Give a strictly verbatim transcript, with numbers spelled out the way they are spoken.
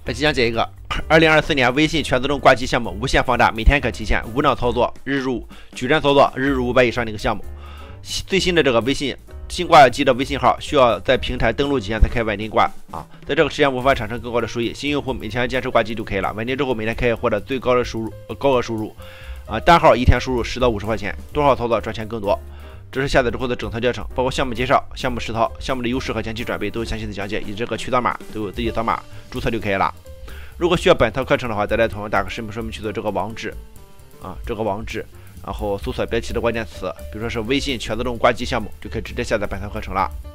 本期讲解一个二零二四年微信全自动挂机项目无限放大，每天可提现，无脑操作，日入矩阵操作，日入五百以上的一个项目。最新的这个微信新挂机的微信号需要在平台登录几天才可以稳定挂啊，在这个时间无法产生更高的收益。新用户每天坚持挂机就可以了，稳定之后每天可以获得最高的收入，呃、高额收入啊，单号一天收入十到五十块钱，多号操作赚钱更多。这是下载之后的整套教程，包括项目介绍、项目实操、项目的优势和前期准备都有详细的讲解，以及这个渠道码都有自己扫码注册就可以了。如果需要本套课程的话，再来同样打开视频说明区的这个网址啊，这个网址，然后搜索标题的关键词，比如说是微信全自动挂机项目，就可以直接下载本套课程了。